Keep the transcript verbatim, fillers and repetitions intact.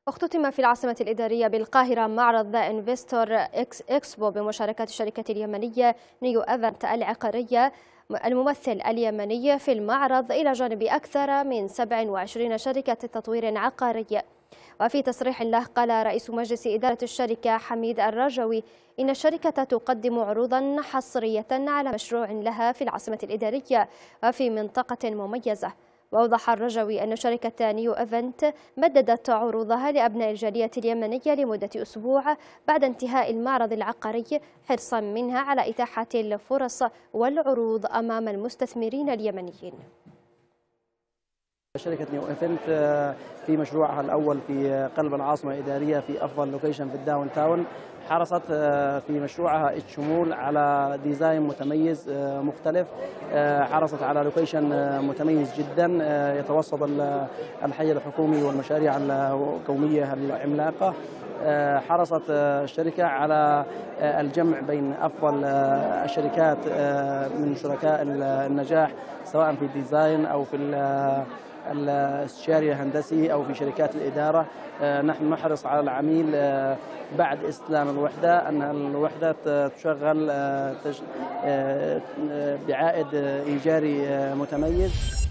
اختتم في العاصمة الإدارية بالقاهرة معرض ذا انفستور إكس إكسبو بمشاركة الشركة اليمنية نيو إيفنت العقارية الممثل اليمني في المعرض إلى جانب أكثر من سبع وعشرين شركة تطوير عقاري. وفي تصريح له قال رئيس مجلس إدارة الشركة حميد الرجوي إن الشركة تقدم عروضا حصرية على مشروع لها في العاصمة الإدارية وفي منطقة مميزة. وأوضح الرجوي أن شركة نيو إيفنت مددت عروضها لأبناء الجالية اليمنية لمدة أسبوع بعد انتهاء المعرض العقاري حرصا منها على إتاحة الفرص والعروض أمام المستثمرين اليمنيين. شركة نيو إيفنت في مشروعها الأول في قلب العاصمة الإدارية في أفضل لوكيشن في الداون تاون حرصت في مشروعها الشمول على ديزاين متميز مختلف. حرصت على لوكيشن متميز جدا يتوسط الحي الحكومي والمشاريع القومية العملاقة. حرصت الشركة على الجمع بين أفضل الشركات من شركاء النجاح سواء في الديزاين أو في الاستشاري الهندسي أو في شركات الإدارة. نحن نحرص على العميل بعد استلام الوحدة أن الوحدة تشغل بعائد إيجاري متميز.